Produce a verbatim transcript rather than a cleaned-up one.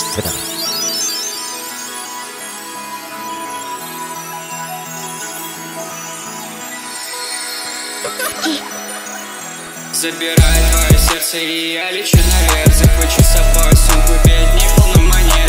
Ребята. Забирай твое сердце, и я лечу наверх. Захвачу с собой сумку, пять дней полно монет.